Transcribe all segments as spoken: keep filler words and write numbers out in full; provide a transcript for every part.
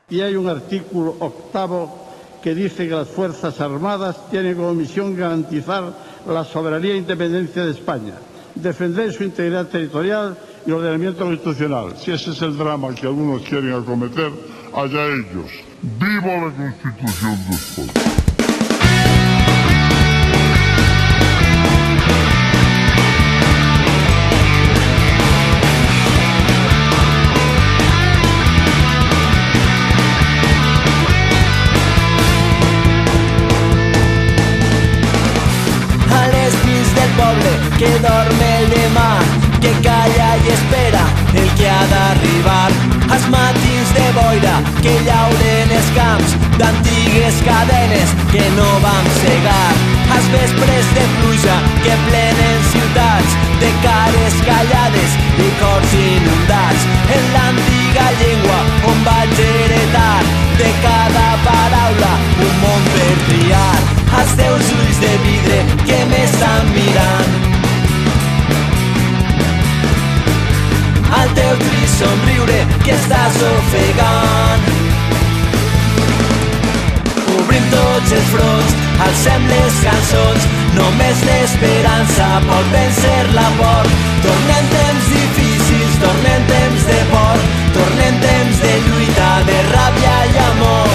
Y hay un artículo octavo que dice que las Fuerzas Armadas tienen como misión garantizar la soberanía e independencia de España, defender su integridad territorial y ordenamiento constitucional. Si ese es el drama que algunos quieren acometer, allá ellos. ¡Viva la Constitución de España! Que dorme el demà, que calla i espera el que ha d'arribar. Els matins de boira que llauren els camps d'antigues cadenes que no vam segar. Els vespres de pluja que plenen ciutats de cares callades i cors inundats. En l'antiga llengua on vaig heretar de cada paraula un món per triar. Els teus ulls de vidre que m'estan mirant, el teu trist somriure que estàs ofegant. Obrim tots els fronts, alcem les cançons, només l'esperança pot vèncer la por. Tornem temps difícils, tornem temps de por, tornem temps de lluita, de ràbia i amor.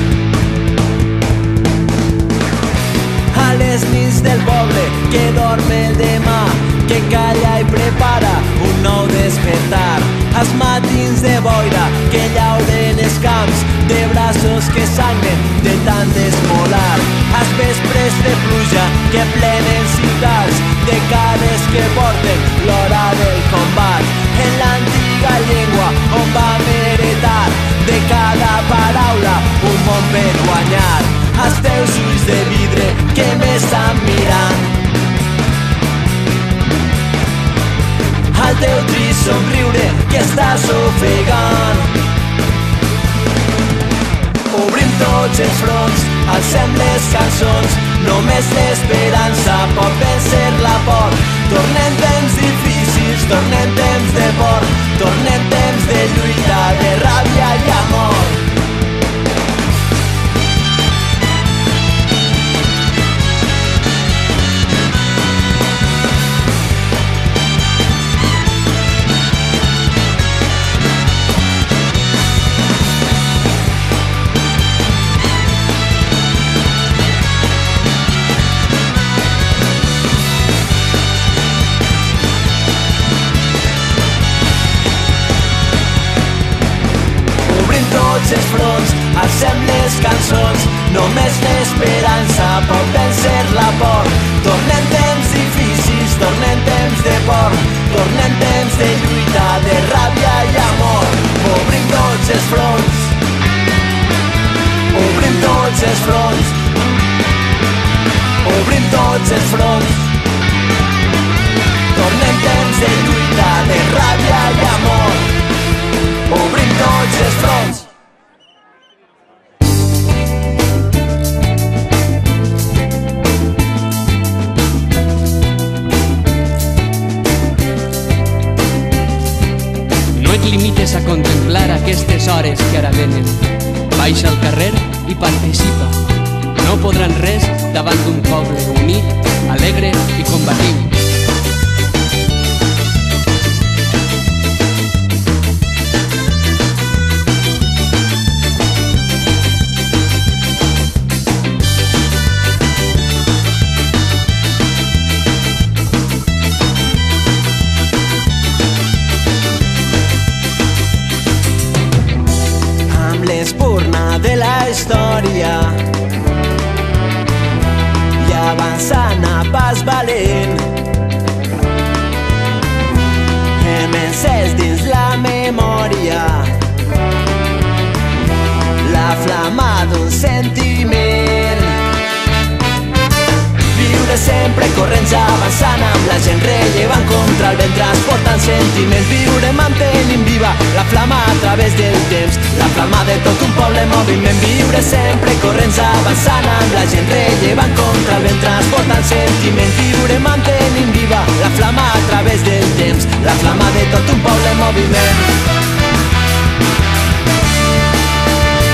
A les nits del poble que dorme el demà, que calla i prepara un nou despertar. Els matins de boira que llauren els camps de braços que sangren de tant esmolar. Els vespres de pluja que plenen ciutats de cares que porten l'hora del combat. En l'antiga llengua on vam heretar de cada paraula un món per guanyar. Els teus ulls de vidre que m'estan mirant, el teu trist somriure que estàs ofegant. Obrim tots els fronts, alcem les cançons, només l'esperança pot vèncer la por. Tornem temps difícils, tornem temps de por, tornem temps de lluita, de ràbia i amor. Els fronts, alcem les cançons, només l'esperança pot vèncer la por. Tornem temps difícils, tornem temps de por, tornem temps de lluita, de ràbia i amor. Obrim tots els fronts, obrim tots els fronts, obrim tots els fronts, tornem temps de lluita, de ràbia i amor. Obrim tots els fronts. Limites a contemplar aquestes hores que ara venen. Baixa al carrer i participa. No podran res davant d'un poble unit, alegre i combatiu. De la història i avançant a pas valent, hem encès dins la memòria la flama d'un sentiment. Viure sempre corrents avançant amb la gent rellevant contra el vent transportant sentiments. Viure mantenint viva la flama a través del temps, la flama de tot un poble en moviment. Viure sempre corrents avançant amb la gent rellevant contra el vent transportant sentiments. Viure mantenint viva la flama a través del temps, la flama de tot un poble en moviment.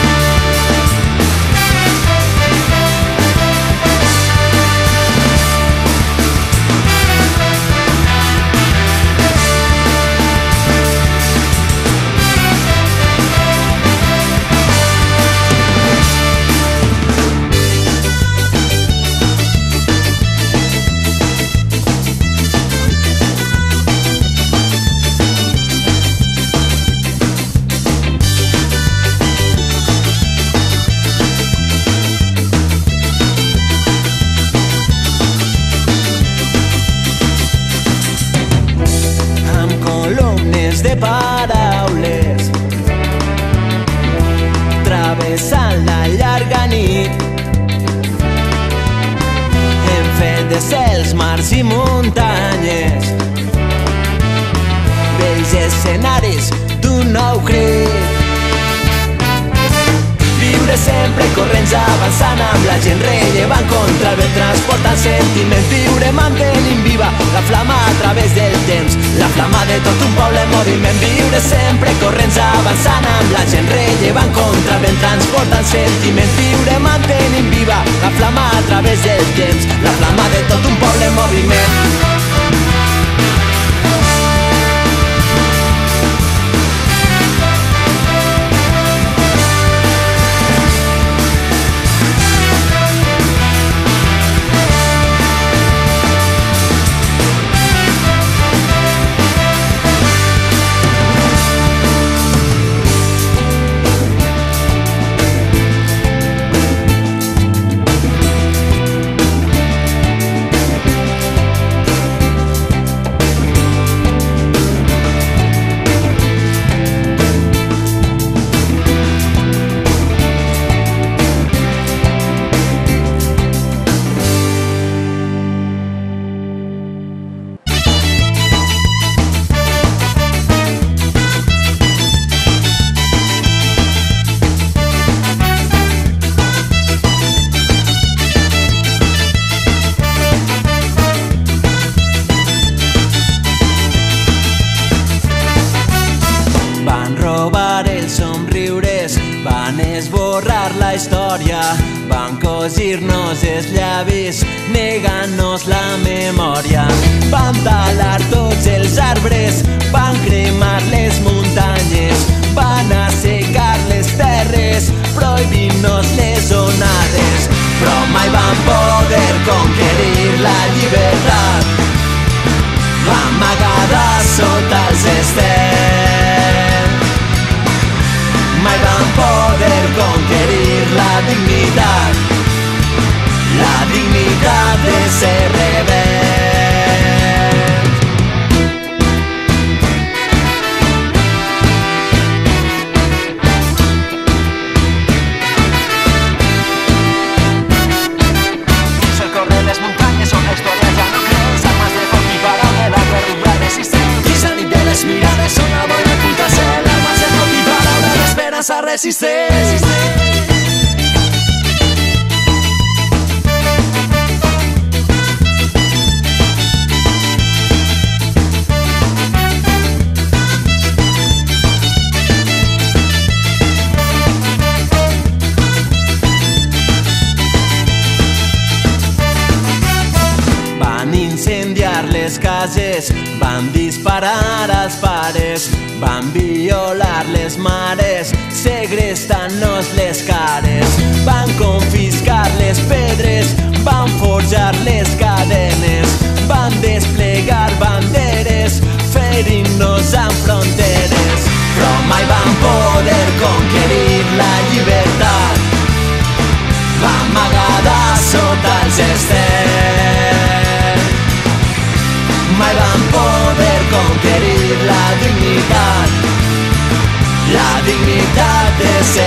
avançant amb la gent rellevant contra el vent, transportant sentiment, viure mantenint viva la flama a través del temps, la flama de tot un poble en moviment, viure sempre corrents avançant amb la gent rellevant contra el vent, transportant sentiment, viure mantenint viva la flama a través del temps, la flama de tot un poble en moviment. Van cosir-nos els llavis, negant-nos la memòria. Van talar tots els arbres, van cremar les muntanyes, van assecar les terres, prohibint-nos les onades. Però mai van poder conquerir la llibertat, amagada sota els estels. Mai van poder conquerir la dignitat, la dignitat de ser rebel. Sol corre les muntanyes on la història ja no creus, armes de foc i paraules, la guerrilla resistent. I la nit de les mirades on la boira oculta-se, armes de foc i paraules, l'esperança resisteix. Les cases, van disparar als pares, van violar les mares, segrestant-nos les cares, van confiscar les pedres, van forjar les cadenes, van desplegar banderes, ferint-nos amb fronteres, però mai van poder conquerir la llibertat, amagada sota els estels. Mai van poder conquerir la dignitat, la dignitat de ser